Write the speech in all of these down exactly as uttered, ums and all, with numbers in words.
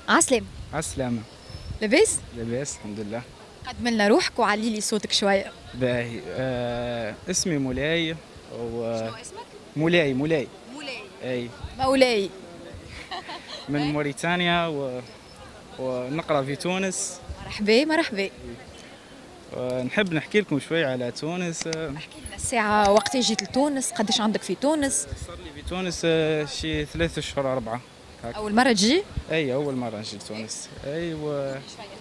عسلام. عالسلامة. لاباس؟ لاباس الحمد لله. قدم لنا روحك وعلي لي صوتك شويه. باهي آه اسمي مولاي و شنو اسمك؟ مولاي مولاي مولاي. اي مولاي. من موريتانيا و... ونقرا في تونس. مرحبا مرحبا. ونحب نحكي لكم شوي على تونس. احكي لنا الساعه وقت جيت لتونس، قداش عندك في تونس؟ صار لي في تونس آه، شي ثلاثة اشهر اربعة هك. اول مره تجي؟ اي اول مرة نجي لتونس. اي و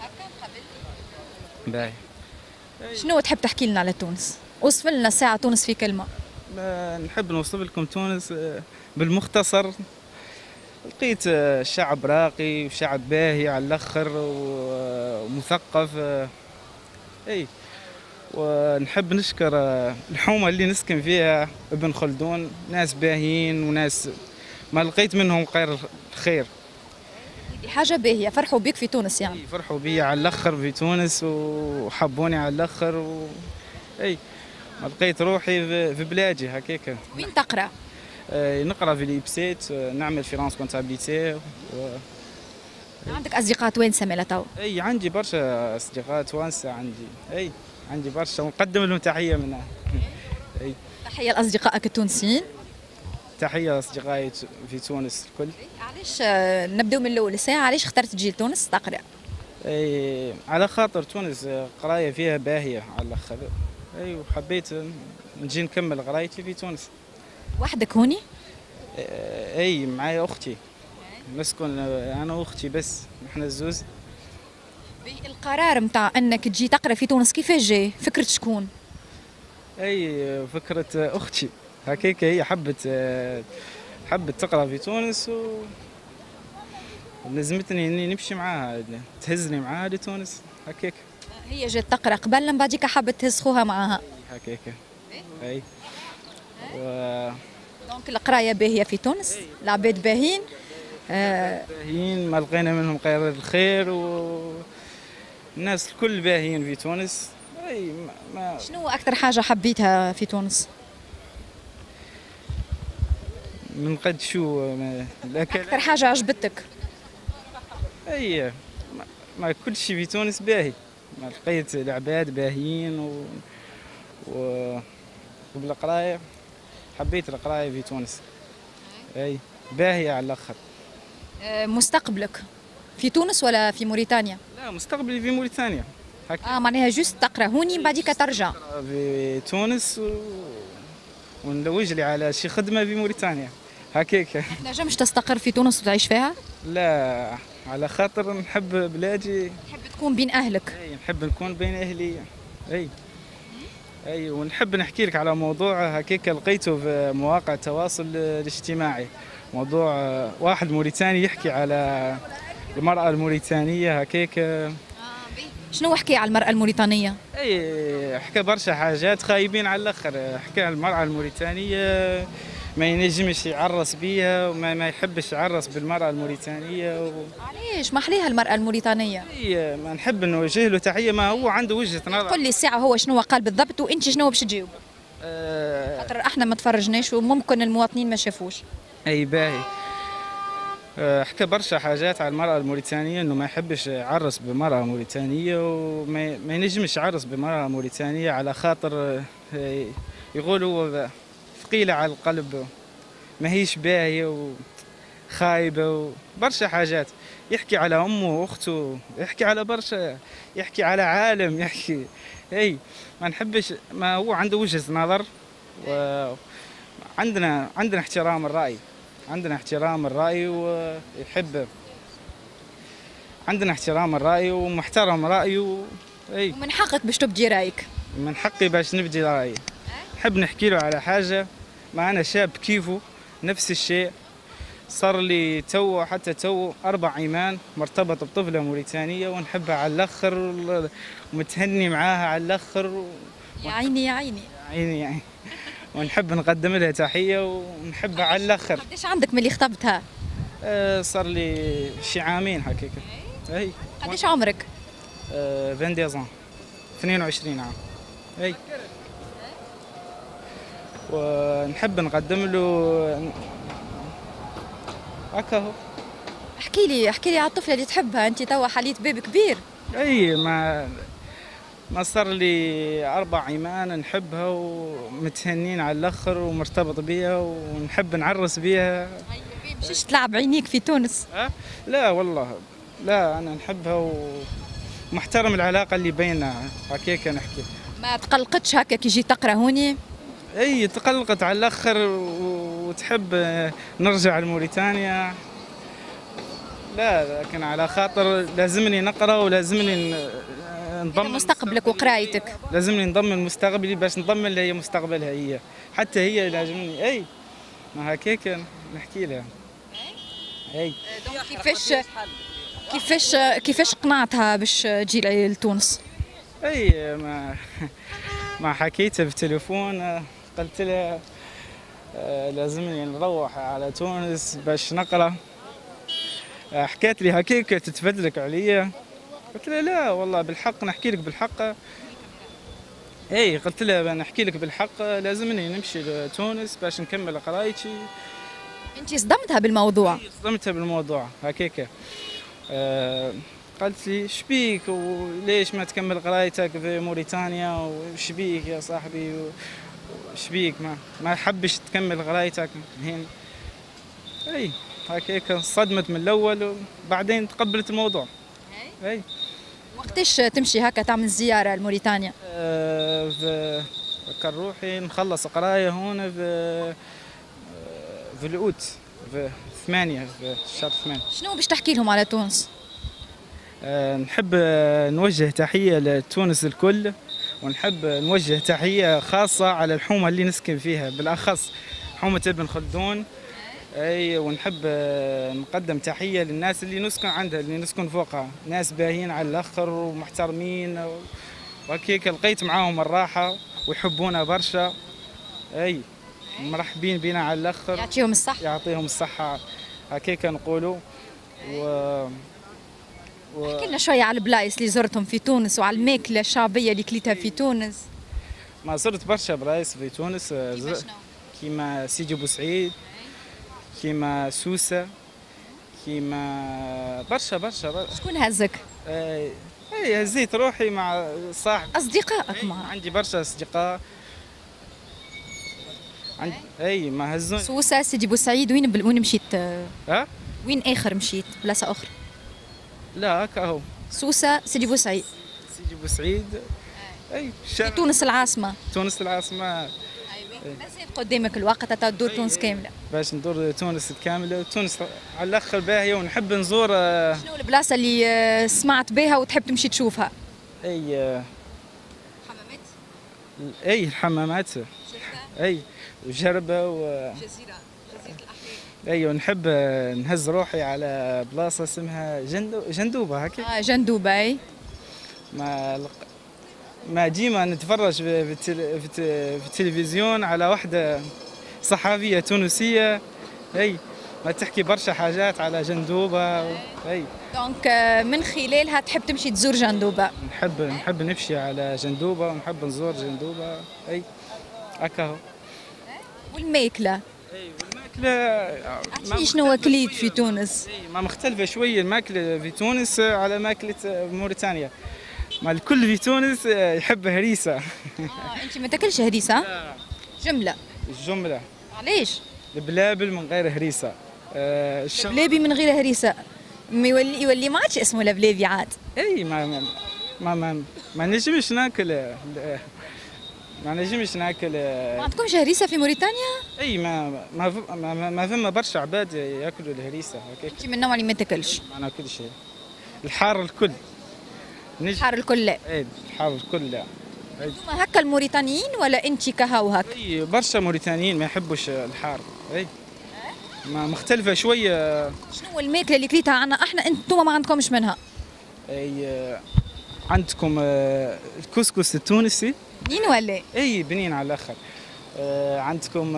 باهي. شنو تحب تحكي لنا على تونس؟ وصف لنا الساعه تونس في كلمه. ما نحب نوصف لكم تونس آه، بالمختصر. لقيت آه، شعب راقي وشعب باهي على الاخر ومثقف. آه، اي ونحب نشكر آه، الحومه اللي نسكن فيها ابن خلدون، ناس باهيين وناس ما لقيت منهم غير الخير. دي حاجه باهيه، فرحوا بك في تونس يعني. اي فرحوا بي على الاخر في تونس وحبوني على الاخر و... اي ما لقيت روحي في في بلادي هكاك. وين تقرا؟ آه، نقرا في ليبسيت، آه، نعمل فيرونس كونتابيليتي و... عندك اصدقاء توانسه مالا تو؟ اي عندي برشا اصدقاء توانسه عندي. اي عندي برشا ونقدم لهم تحيه من هنا. اي تحيه لاصدقائك التونسيين. تحيه لاصدقائي في تونس الكل. علاش آه، نبداو من الاول الساعه، علاش اخترت تجي لتونس تقرا؟ اي على خاطر تونس آه، قرايه فيها باهيه على الاخر. اي وحبيت نجي نكمل قرايتي في تونس. وحدك هوني؟ آه، اي معايا اختي نسكن آه، انا واختي بس نحن الزوز. القرار متاع انك تجي تقرا في تونس كيفاش جاي؟ فكرة شكون؟ اي فكره آه، اختي هكاك، هي حبت آه، حبت تقرا في تونس و لزمتني اني نمشي معاها، تهزني معاها لتونس هكاك. هي جات تقرا قبل، من بعديك حبت تهز خوها معاها. هكاك اي و دونك القرايه باهيه في تونس، العباد باهين. آه باهيين ما لقينا منهم غير الخير و الناس الكل باهيين في تونس. اي ما, ما شنو اكثر حاجه حبيتها في تونس؟ من قد شو ما الاكل. اكثر حاجه عجبتك؟ اي ما, ما كل شيء في تونس باهي. ما لقيت العباد باهيين و, و... وبالقرايه حبيت القرايه في تونس. اي باهيه على الاخر. آه مستقبلك في تونس ولا في موريتانيا؟ لا مستقبلي في موريتانيا هكا. اه معناها جوست تقرا هوني من بعديك ترجع. في تونس و... ونلوج لي على شي خدمه في موريتانيا هكاك. نجمش تستقر في تونس وتعيش فيها؟ لا على خاطر نحب بلادي. تحب تكون بين اهلك؟ اي نحب نكون بين اهلي. اي اي ونحب نحكي لك على موضوع هكاك لقيته في مواقع التواصل الاجتماعي. موضوع واحد موريتاني يحكي على المرأة الموريتانية هكاك. شنو حكي على المراه الموريتانيه؟ اي حكى برشا حاجات خايبين على الاخر. حكى على المرأة الموريتانية ما ينجمش يعرس بيها وما ما يحبش يعرس بالمرأة الموريتانية و... علاش ما حليها المراه الموريتانيه؟ اي ما نحب نوجه له تحية، ما هو عنده وجهة نظر. قل لي الساعه هو شنو قال بالضبط وانت شنو باش تجاوب؟ آه خاطر احنا ما تفرجناش وممكن المواطنين ما شافوش. اي باهي. آه حكى برشا حاجات على المرأة الموريتانية، انه ما يحبش يعرس بمرأة موريتانية وما ما ينجمش يعرس بمرأة موريتانية على خاطر آه يقولوا ثقيلة على القلب، ما هيش باهية وخايبة وبرشا حاجات. يحكي على أمه وأخته، يحكي على برشا، يحكي على عالم، يحكي اي ما نحبش. ما هو عنده وجهة نظر وعندنا عندنا احترام الرأي. عندنا احترام الرأي ويحب. عندنا احترام الرأي ومحترم رأيه. اي ومن حقك باش تبدي رايك. من حقي باش نبدي رأيي. نحب نحكي له على حاجة. ما أنا شاب كيفه نفس الشيء. صار لي تو حتى تو أربع أيمان مرتبط بطفلة موريتانية ونحبها على الأخر ومتهني معاها على الأخر و... يا عيني يا عيني. يا عيني يعني. ونحب نقدم لها تحية ونحبها على الأخر. قديش عندك ملي خطبتها؟ أه صار لي شي عامين هكاك. أي قديش عمرك؟ أه اثنين وعشرين اثنين وعشرين عام. أي ونحب نقدم له هكا هو. احكي لي احكي لي على الطفله اللي تحبها انت، توا حليت باب كبير. اي ما ما صار لي اربع ايمان نحبها ومتهنين على الاخر ومرتبط بيها ونحب نعرس بيها. مشيش تلعب عينيك في تونس؟ أه؟ لا والله، لا انا نحبها ومحترم العلاقه اللي بيننا، هكاك نحكي. ما تقلقتش هكا كي جيت تقرا هوني؟ اي تقلقت على الاخر وتحب نرجع لموريتانيا. لا لكن على خاطر لازمني نقرا ولازمني نضمن مستقبلك وقرايتك. لازمني نضمن مستقبلي باش نضمن لها مستقبلها هي، حتى هي لازمني. اي ما هكاك نحكي لها. اي كيفاش كيفاش كيفاش قنعتها باش تجي لتونس؟ اي ما ما حكيتها بالتليفون، قلت لها لازمني نروح على تونس باش نقرا. حكيت لي هكاك تتفدلك عليا، قلت لها لا والله بالحق نحكي لك بالحق. اي قلت لها نحكي لك بالحق، لازمني نمشي لتونس باش نكمل قرايتي. انت صدمتها بالموضوع؟ صدمتها بالموضوع هكاك. أه قالت لي شبيك وليش ما تكمل قرايتك في موريتانيا، وشبيك يا صاحبي شبيك ما ما حبش تكمل قرايتك هنا. اي هكاك صدمت من الاول وبعدين تقبلت الموضوع. اي وقتاش تمشي هكا تعمل زياره لموريتانيا؟ أه في كان روحي نخلص قرايه هون في في الاوت في ثمانية في شهر ثمانية. شنو باش تحكي لهم على تونس؟ أه نحب نوجه تحيه لتونس الكل، ونحب نوجه تحيه خاصه على الحومه اللي نسكن فيها، بالاخص حومه ابن خلدون. اي ونحب نقدم تحيه للناس اللي نسكن عندها، اللي نسكن فوقها، ناس باهيين على الاخر ومحترمين وهكيك، لقيت معاهم الراحه ويحبونا برشا. اي مرحبين بنا على الاخر، يعطيهم الصحه. يعطيهم الصحه هكيك نقولوا. و و... احكي لنا شويه على البلايص اللي زرتهم في تونس وعلى الماكله الشعبيه اللي كليتها في تونس. ما زرت برشا بلايص في تونس، كيما سيدي بوسعيد، كيما سوسه، كيما برشا برشا, برشا. شكون هزك؟ اي اي هزيت روحي مع صاحب اصدقائك معه. عندي برشا اصدقاء. عندي اي ما هزوني. سوسه، سيدي بوسعيد، وين بل... وين مشيت؟ ها؟ وين اخر مشيت؟ بلاصه اخرى؟ لا هكا هو. سوسه، سيدي بوسعيد. سيدي بوسعيد. اي في تونس العاصمه. تونس العاصمه. مازال قدامك الوقت تدور تونس كامله. باش ندور تونس كامله. تونس على الاخر باهيه ونحب نزور. شنو البلاصه اللي سمعت بها وتحب تمشي تشوفها؟ اي حمامات. اي الحمامات. اي وجربه و جزيره جزيره الاحلام. اي ونحب نهز روحي على بلاصه اسمها جندو... جندوبه هكا. اه جندوبه. اي ما ما ديما نتفرج في في التلفزيون على واحدة صحفية تونسية، اي ما تحكي برشا حاجات على جندوبة. اي دونك من خلالها تحب تمشي تزور جندوبة؟ نحب نحب نمشي على جندوبة ونحب نزور جندوبة. اي هكا هو. والماكلة؟ اي والماكلة احكي شنو كليت في تونس؟ اي ما مختلفة شوية الماكلة في تونس على ماكلة موريتانيا. ما الكل في تونس يحب هريسة. اه انت ما تاكلش هريسة؟ لا. جملة. الجملة. علاش؟ البلابل من غير هريسة. آه البلابي من غير هريسة. يولي يولي ما عادش اسمه لبلابي عاد. اي ما ما ما ما, ما نجمش ناكل، ما نجمش ناكل. ما عندكمش هريسة في موريتانيا؟ اي ما ما ما, ما فما برشا عباد ياكلوا الهريسة هكاك. انت من النوع اللي ما تاكلش؟ ما ناكلش الحار الكل. الحار الكل لا. اي الحار الكل لا. انتم هكا الموريتانيين ولا انت كهو هكا؟ اي برشا موريتانيين ما يحبوش الحار. اي ما مختلفة شوية. شنو الماكلة اللي كليتها عنا احنا انتم ما عندكمش منها؟ اي عندكم الكسكس التونسي بنين ولا؟ اي بنين على الاخر. عندكم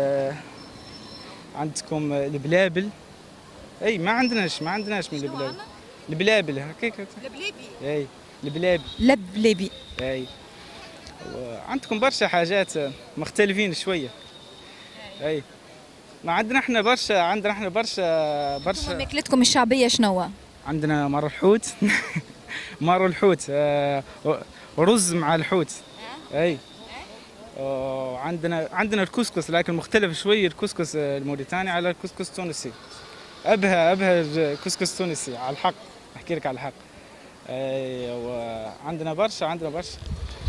عندكم البلابل. اي ما عندناش ما عندناش من البلابل. البلابل هكاك. لبلابي. اي البلابي. لبلابي. اي عندكم برشا حاجات مختلفين شويه. اي ما عندنا احنا برشا، عندنا احنا برشا برشا. ماكلتكم الشعبيه شنو؟ عندنا مر الحوت مر الحوت، آه، رز مع الحوت. اي. وعندنا عندنا الكسكس، لكن مختلف شوي الكسكس الموريتاني على الكسكس التونسي. ابها ابها الكسكس التونسي على الحق، احكي لك على الحق. اي. وعندنا برشا، عندنا برشا.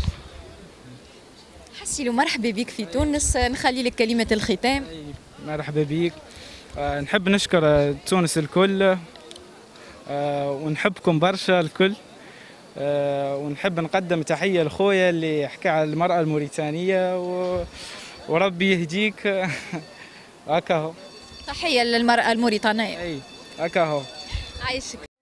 حسي مرحبا بك في تونس، نخلي لك كلمه الختام. أي. مرحبا بك. آه، نحب نشكر تونس الكل، آه، ونحبكم برشا الكل، آه، ونحب نقدم تحية لخويا اللي حكى على المرأة الموريتانية و... وربي يهديك. هكا هو. تحيه للمراه الموريتانيه. اي هكا هو. عايشك.